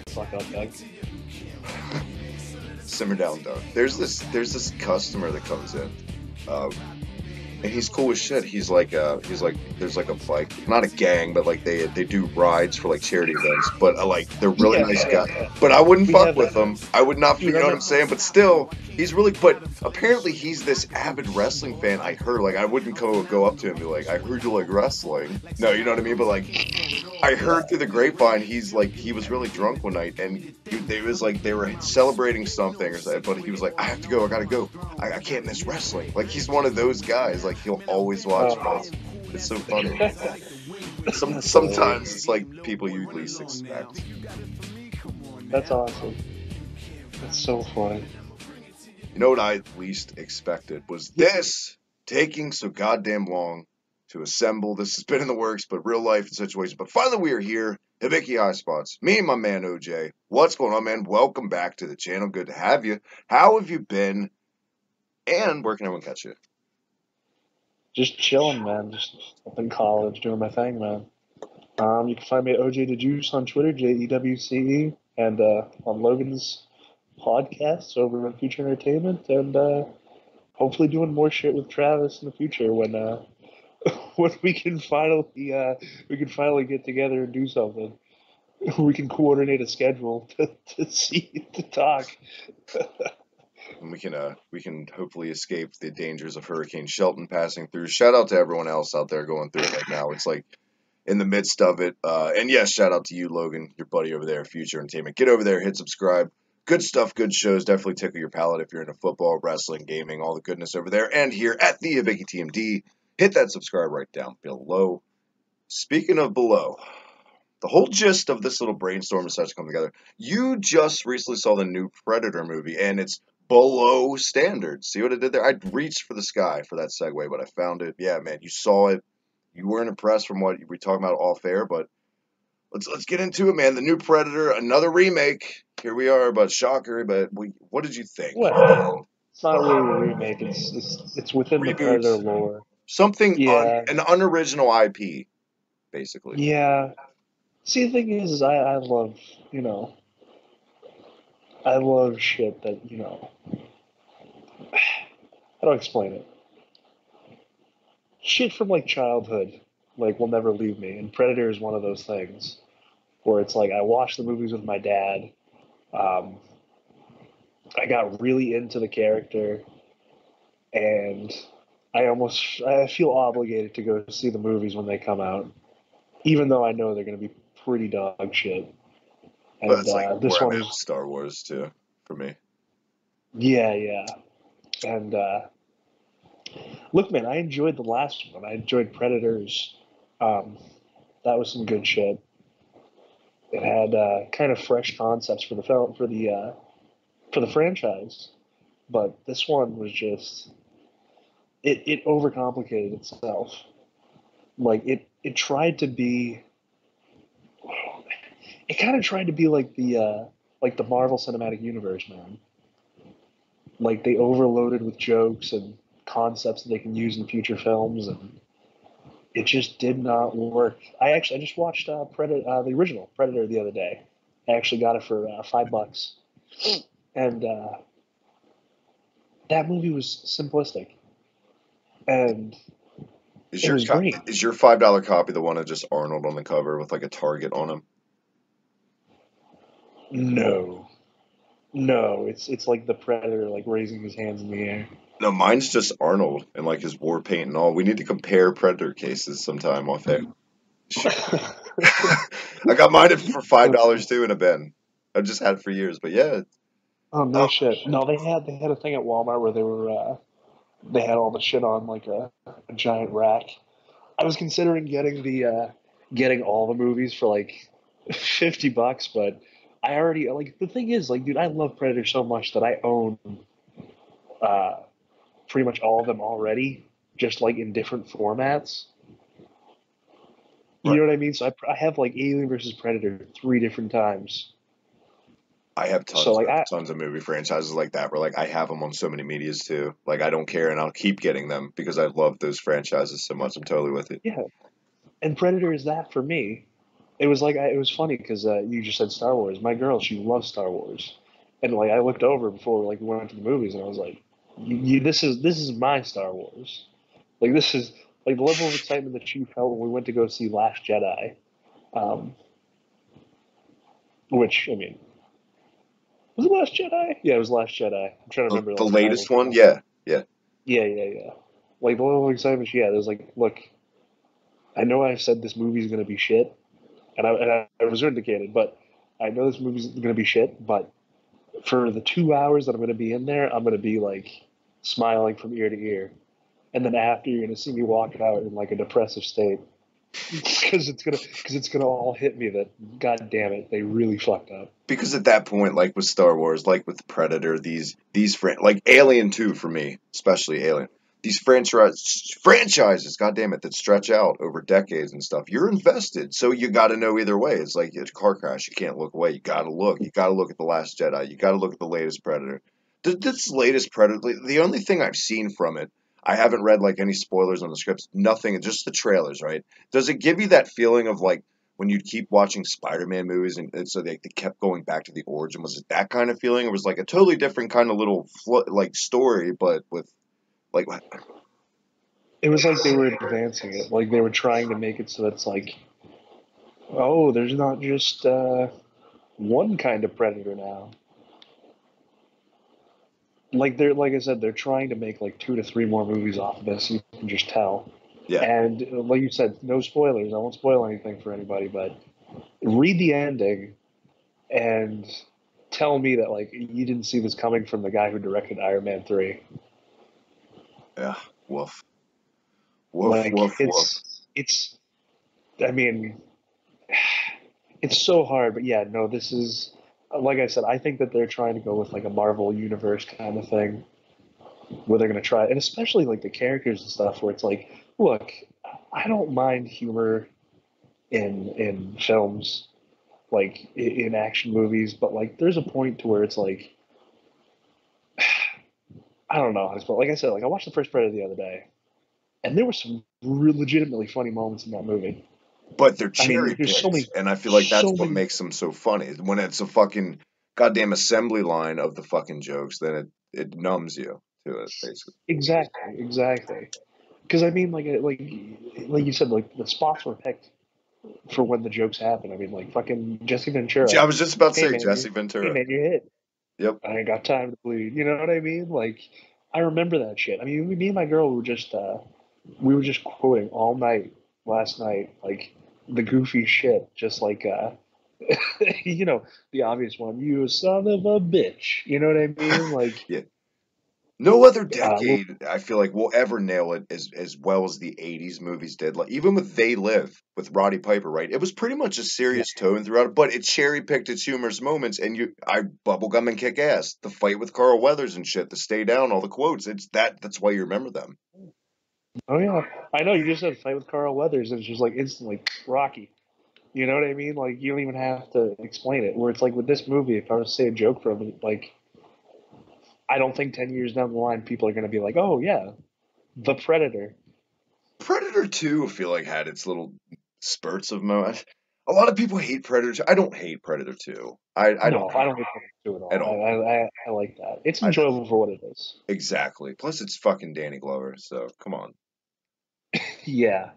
the fuck up, Doug. Simmer down, Doug. There's this customer that comes in. Um, And he's cool as shit. He's like there's like a bike, not a gang, but like they do rides for like charity events. But like they're really Yeah, nice yeah, guy. yeah. But I wouldn't We fuck have with that. him. I would not. You Dude, know I what I'm met. saying? But still, he's really. But apparently he's this avid wrestling fan. I heard like I wouldn't go up to him and be like, I heard you like wrestling. No, you know what I mean. But like I heard through the grapevine, he's like he was really drunk one night, and they was like they were celebrating something or something. But he was like, I have to go. I gotta go. I can't miss wrestling. Like he's one of those guys. Like he'll always watch Oh, wrestling. It's so funny. that's Sometimes hilarious. it's like people you least expect. That's awesome. That's so funny. You know what I least expected was this taking so goddamn long to assemble. This has been in the works, but real life situation. But finally, we are here. Hibiki Highspots. Me and my man OJ. What's going on, man? Welcome back to the channel. Good to have you. How have you been? And where can everyone catch you? Just chilling, man. Just up in college doing my thing, man. You can find me at OJ the Juice on Twitter, JEWCE, and on Logan's podcasts over at Future Entertainment, and hopefully doing more shit with Travis in the future when when we can finally get together and do something. We can coordinate a schedule to see to talk. And we can hopefully escape the dangers of Hurricane Shelton passing through. Shout out to everyone else out there going through it right now. It's like in the midst of it. And yes, shout out to you, Logan, your buddy over there, Future Entertainment. Get over there, hit subscribe. Good stuff, good shows. Definitely tickle your palate if you're into football, wrestling, gaming, all the goodness over there. And here at the Hibiki TMD, hit that subscribe right down below. Speaking of below, the whole gist of this little brainstorm is starts to come together. You just recently saw the new Predator movie, and it's below standards. See what I did there? I reached for the sky for that segue, but I found it. Yeah, man, you saw it. You weren't impressed from what we were talking about off air, but let's get into it, man. The new Predator, another remake. Here we are, but shocker. But what did you think? Well, it's not really a remake. It's within the Reboot, Predator lore. something Yeah, an unoriginal IP, basically. yeah. See, the thing is I love you know I love shit that how do I explain it? Shit from like childhood, like will never leave me. And Predator is one of those things where it's like I watched the movies with my dad. Um, I got really into the character, and I feel obligated to go see the movies when they come out, even though I know they're going to be pretty dog shit. But And that's like this where I'm one at with was, Star Wars too, for me. yeah, yeah. And look, man, I enjoyed the last one. I enjoyed Predators. Um, that was some good shit. It had kind of fresh concepts for the film for the franchise, but this one was just it overcomplicated itself. Like it tried to be it kind of tried to be like the Marvel Cinematic Universe, man. Like they overloaded with jokes and concepts that they can use in future films, and it just did not work. I just watched Predator, the original Predator, the other day. I actually got it for $5, and that movie was simplistic, and Is it your was great. is your $5 copy the one of just Arnold on the cover with like a target on him? No, no, it's like the Predator like raising his hands in the air. No, mine's just Arnold and like his war paint and all. We need to compare Predator cases sometime off air. Shoot. I got mine for $5 too in a bin. I've just had it for years, but yeah. Oh no shit. No, they had a thing at Walmart where they had all the shit on like a giant rack. I was considering getting all the movies for like $50, but I already like the thing is like dude, I love Predator so much that I own uh pretty much all of them already, just like in different formats. You Right. know what I mean? So I have like Alien versus Predator 3 different times. I have So like I tons of movie franchises like that where like I have them on so many medias too. Like I don't care and I'll keep getting them because I love those franchises so much. I'm totally with it. yeah, and Predator is that for me. it was like it was funny because you just said Star Wars. My girl, she loves Star Wars, and like I looked over before like we went to the movies, and I was like, this is my Star Wars. Like this is like the level of excitement that she felt when we went to go see Last Jedi. Um, which I mean, was it Last Jedi? Yeah, it was Last Jedi. I'm trying to remember The like the title. latest one, yeah, yeah. Yeah, yeah, yeah. Like the level of excitement she had. It was like, look, I know I said this movie's gonna be shit, and I was vindicated, but I know this movie's gonna be shit, but for the 2 hours that I'm gonna be in there, I'm gonna be like smiling from ear to ear, and then after you're gonna see me walk out in like a depressive state because it's gonna all hit me that god damn it they really fucked up. Because at that point, like with Star Wars, like with Predator, like Alien 2 for me, especially Alien, these franchises, god damn it, that stretch out over decades and stuff. You're invested, so you got to know either way. It's like a car crash. You can't look away. You got to look. You got to look at the Last Jedi. You got to look at the latest Predator. This latest Predator, the only thing I've seen from it, I haven't read like any spoilers on the scripts. Nothing, just the trailers, right? Does it give you that feeling of like when you'd keep watching Spider-Man movies and so they kept going back to the origin? Was it that kind of feeling? It was like a totally different kind of little like story, but with like It was like they were advancing it, like they were trying to make it so that's like, oh, there's not just one kind of predator now. Like they're like I said, they're trying to make like 2 to 3 more movies off of this. You can just tell. yeah, And like you said, no spoilers. I won't spoil anything for anybody, but read the ending and tell me that like you didn't see this coming from the guy who directed Iron Man 3. yeah, woof, woof, Like woof, woof. it's I mean, it's so hard, but yeah, no, this is like I said, I think that they're trying to go with like a Marvel universe kind of thing where they're going to try, and especially like the characters and stuff where it's like, look, I don't mind humor in films, like in action movies, but like there's a point to where it's like, I don't know how to spell. Like I said, like I watched the first Predator the other day, and there were some legitimately funny moments in that movie. But they're I mean, cherry there's so picked, many, and I feel like that's so what many. makes them so funny. When it's a fucking goddamn assembly line of the fucking jokes, then it numbs you to it, basically. Exactly, exactly. Because I mean, like you said, like the spots were picked for when the jokes happen. I mean, like fucking Jesse I Ventura. was just about to Hey say man, Jesse hey Ventura. man, you're hit. Yep. I ain't got time to bleed. You know what I mean? Like, I remember that shit. I mean, me and my girl were just we were just quoting all night last night, like the goofy shit, just like you know, the obvious one. You son of a bitch. You know what I mean? Like, Yeah. No other we're, decade, I feel like, will ever nail it as well as the '80s movies did. Like even with They Live with Roddy Piper, right? It was pretty much a yeah. serious tone throughout it, but it cherry picked its humorous moments. And I bubblegum and kick ass, the fight with Carl Weathers and shit, the stay down, all the quotes. It's that's why you remember them. Oh yeah, I know. You just said fight with Carl Weathers, and it's just like instantly Rocky. You know what I mean? Like you don't even have to explain it. Where it's like with this movie, if I was to say a joke from it, like I don't think 10 years down the line, people are going to be like, "Oh yeah, the Predator." Predator 2, I feel like, had its little spurts of mo. A lot of people hate Predator 2. I don't hate Predator 2. I don't No, I hate don't think Predator two at it at all. all. I like that. It's I enjoyable for what it is. exactly. Plus, it's fucking Danny Glover, so come on. Yeah,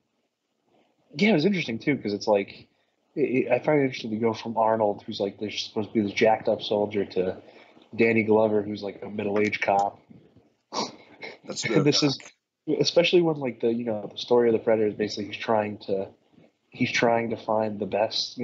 yeah. It was interesting too because it's like I find it interesting to go from Arnold, who's like there's supposed to be this jacked up soldier, to Danny Glover, who's like a middle aged cop. That's And the this is especially when like the story of the Predator is basically he's trying to find the best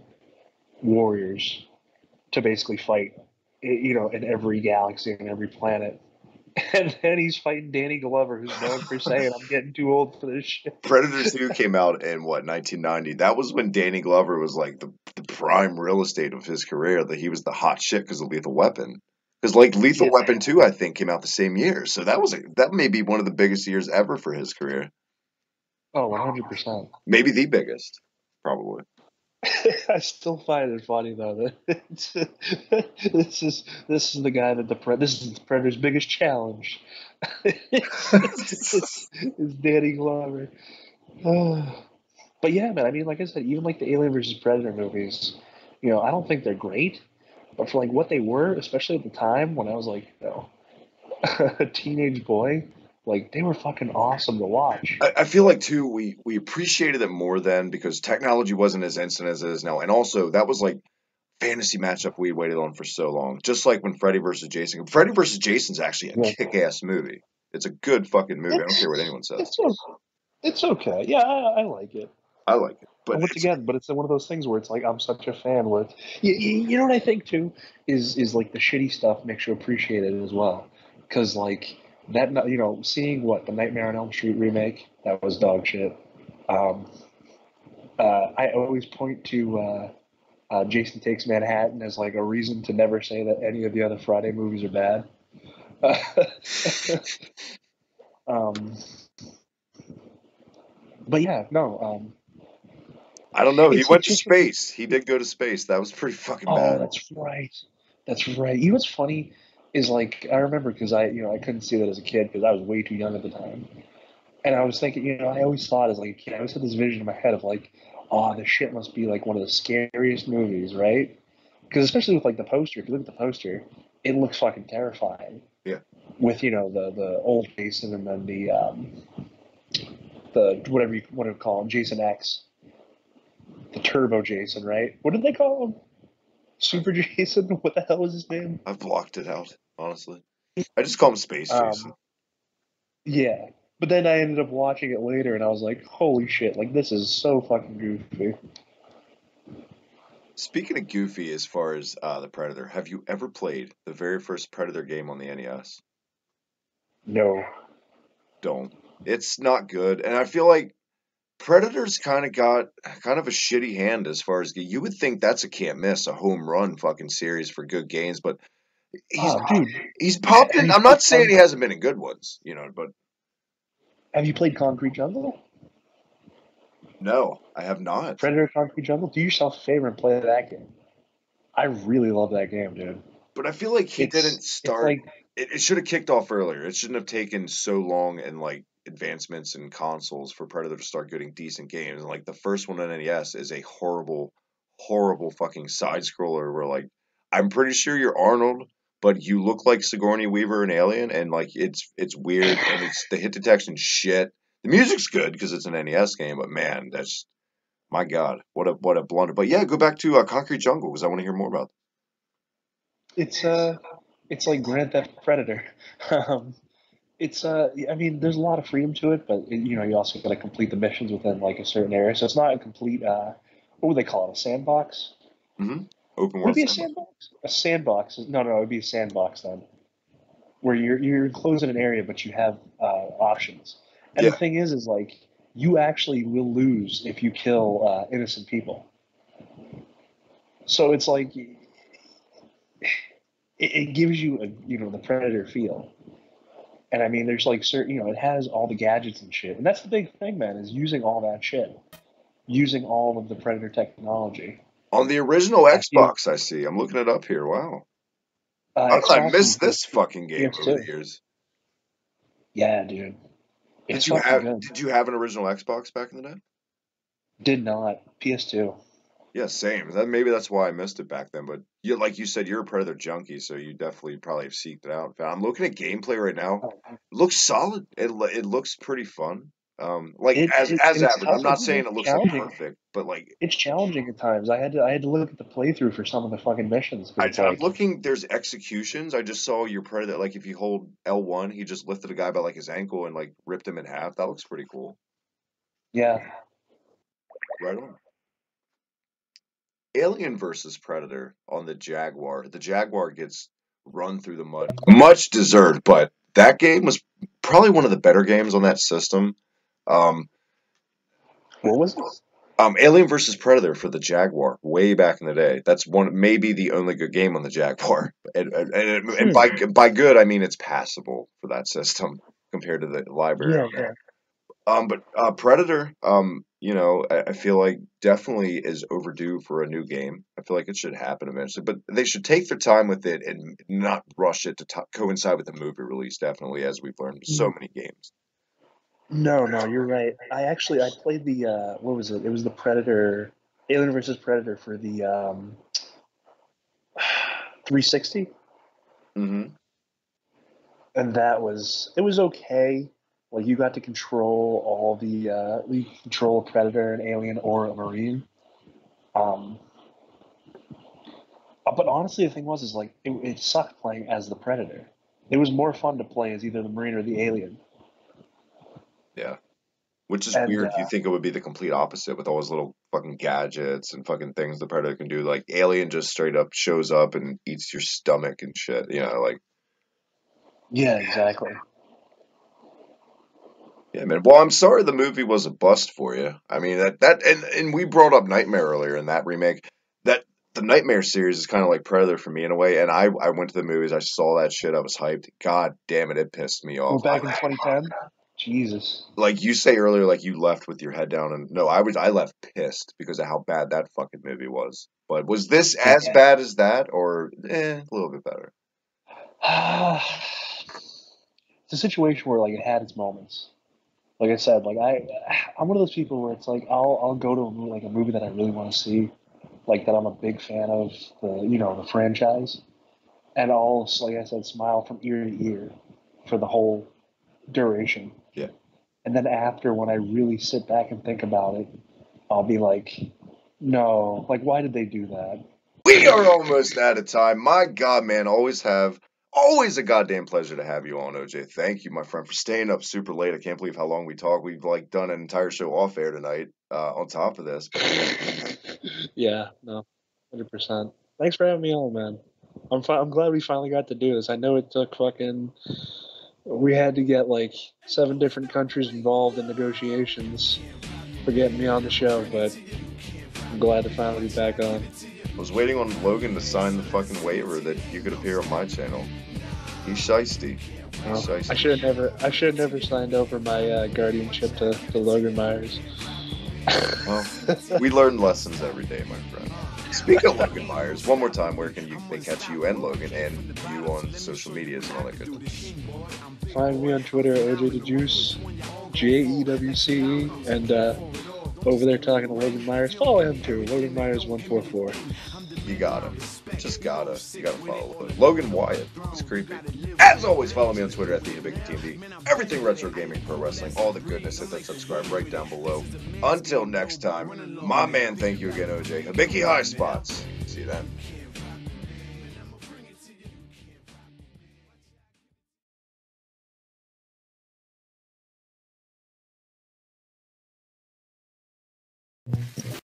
warriors to basically fight in every galaxy and every planet. And then he's fighting Danny Glover, who's known for saying, "I'm getting too old for this shit." Predator 2 came out in what, 1990? That was when Danny Glover was like the prime real estate of his career, that he was the hot shit because of Lethal Weapon. Because like Lethal Yeah. Weapon 2, I think, came out the same year. So that may be one of the biggest years ever for his career. Oh, 100%. Maybe the biggest, probably. I still find it funny though that this is the guy that this is the Predator's biggest challenge. it's, it's Danny Glover. Oh. But yeah, man. I mean, like I said, even like the Alien versus Predator movies, I don't think they're great, but for like what they were, especially at the time when I was like, a teenage boy, like they were fucking awesome to watch. I feel like too we appreciated it more then because technology wasn't as instant as it is now, and also that was like fantasy matchup we waited on for so long. Just like when Freddy versus Jason. Freddy versus Jason's actually a Yeah. kick-ass movie. It's a good fucking movie. I don't care what It's anyone says. it's it's okay. Yeah, I like it. I like it, but And once it's again, but it's one of those things where it's like I'm such a fan. Where it's, you know what I think too is like the shitty stuff makes you appreciate it as well. Because like that, seeing what the Nightmare on Elm Street remake, that was dog shit. Um, I always point to Jason Takes Manhattan as like a reason to never say that any of the other Friday movies are bad. um, but yeah, no. I don't know. He It's went it's to just space. He did go to space. That was pretty fucking oh, bad. that's right. That's right. You know what's funny is like I remember because I couldn't see that as a kid because I was way too young at the time, and I was thinking I always thought as like a kid I always had this vision in my head of like oh this shit must be like one of the scariest movies, right? Because especially with like the poster, if you look at the poster, it looks fucking terrifying. Yeah. With the old Jason and then the whatever you want to call him, Jason X, the Turbo Jason, right? What did they call him? Super Jason? What the hell was his name? I've blocked it out, honestly. I just call him Space Jason. Um, yeah. But then I ended up watching it later, and I was like, "Holy shit! Like this is so fucking goofy." Speaking of goofy as far as the Predator, have you ever played the very first Predator game on the NES? No. Don't. It's not good, and I feel like Predator's kind of got kind of a shitty hand as far as you would think that's a can't miss, a home run fucking series for good games, but he's Oh, dude, he's popped have in. you I'm played not saying he hasn't been in good ones, but Have you played Concrete Jungle? no, I have not. Predator Concrete Jungle? Do yourself a favor and play that game. I really love that game, dude. But I feel like he didn't It's start. like It should have kicked off earlier. It shouldn't have taken so long and like advancements in consoles for Predator to start getting decent games. And like the first one on NES is a horrible, horrible fucking side scroller where like I'm pretty sure you're Arnold, but you look like Sigourney Weaver and Alien, and like it's weird and it's the hit detection shit. The music's good because it's an NES game, but man, that's my god, what a blunder. But yeah, go back to Concrete Jungle because I want to hear more about. it's it's like Grand Theft Predator. Um, I mean, there's a lot of freedom to it, but you also got to complete the missions within like a certain area. So it's not a complete what would they call it? A sandbox? Open Would it world be a sandbox. sandbox? A sandbox? No, no, it would be a sandbox then, where you're enclosed in an area, but you have options. And the Yeah. thing is like you actually will lose if you kill innocent people. So it's like it gives you the predator feel. And I mean, there's like certain, it has all the gadgets and shit. And that's the big thing, man, is using all that shit, using all of the Predator technology. On the original I feel Xbox, I see. I'm looking it up here. Wow. How it's did I also miss on this fucking game over the PS2. years? Yeah, dude, it's fucking good. Did you have an original Xbox back in the day? Did not PS2. Yeah, same. Maybe that's why I missed it back then. But you, like you said, you're a Predator junkie, so you definitely probably have seeked it out. I'm looking at gameplay right now. Oh, It looks solid. It looks pretty fun. Like as it's average. I'm tough. not saying It's it looks like challenging. perfect, but like It's challenging at times. I had to look at the playthrough for some of the fucking missions because it's I'm like, looking. There's executions. I just saw your Predator. Like if you hold L1, he just lifted a guy by like his ankle and like ripped him in half. That looks pretty cool. yeah, Right on. Alien versus Predator on the Jaguar. The Jaguar gets run through the mud. Much deserved, but that game was probably one of the better games on that system. Um, what was it? Alien versus Predator for the Jaguar, way back in the day. That's one, maybe the only good game on the Jaguar. And Hmm. by good, I mean it's passable for that system compared to the library. Yeah, yeah. But Predator, I feel like definitely is overdue for a new game. I feel like it should happen eventually, but they should take their time with it and not rush it to coincide with the movie release. Definitely, as we've learned, so many games. No, you're right. I played the what was it? It was the Predator, Alien versus Predator for the 360, Mm-hmm. and it was okay. Like you got to control you could control a Predator, an Alien, or a Marine. Um, but honestly, the thing was is like it sucked playing as the Predator. It was more fun to play as either the Marine or the Alien. Yeah. Which is And weird. You think it would be the complete opposite with all his little fucking gadgets and fucking things the Predator can do. Like Alien just straight up shows up and eats your stomach and shit. You know, like yeah, exactly. yeah, man. Well, I'm sorry the movie was a bust for you. I mean that and we brought up Nightmare earlier in that remake. That the Nightmare series is kind of like Predator for me in a way. And I went to the movies. I saw that shit. I was hyped. God damn it, it pissed me Well, off. back in 2010, Jesus. Like you say earlier, like you left with your head down, and no, I left pissed because of how bad that fucking movie was. But was this Yeah. as bad as that, or a little bit better? It's a situation where like it had its moments. Like I said, I'm one of those people where it's like I'll go to a movie that I really want to see, like that I'm a big fan of the franchise, and I'll, like I said, smile from ear to ear for the whole duration. Yeah, And then after, when I really sit back and think about it, I'll be like, no, like why did they do that? we are almost out of time. My God, man, always a goddamn pleasure to have you on, OJ. Thank you, my friend, for staying up super late. I can't believe how long we talked. We've like done an entire show off air tonight. On top of this, but Yeah, no, 100%. Thanks for having me on, man. I'm glad we finally got to do this. I know it took fucking. We had to get like 7 different countries involved in negotiations for getting me on the show, but I'm glad to finally be back on. I was waiting on Logan to sign the fucking waiver that you could appear on my channel. He's shiesty. He's Well, shiesty. I should have never signed over my guardianship to Logan Myers. Well, we learn lessons every day, my friend. Speaking of Logan Myers, one more time, where can they catch you and Logan and you on social medias and all that good stuff? Find me on Twitter, OJ JEWCE, and over there talking to Logan Myers. Follow him too, Logan Myers 144. You gotta. You gotta follow Logan. Logan Wyatt. He's creepy. As always, follow me on Twitter at the Hibiki TV. Everything retro gaming, pro wrestling, all the goodness. Hit that subscribe right down below. Until next time, my man, thank you again, OJ. Hibiki Highspots. See you then.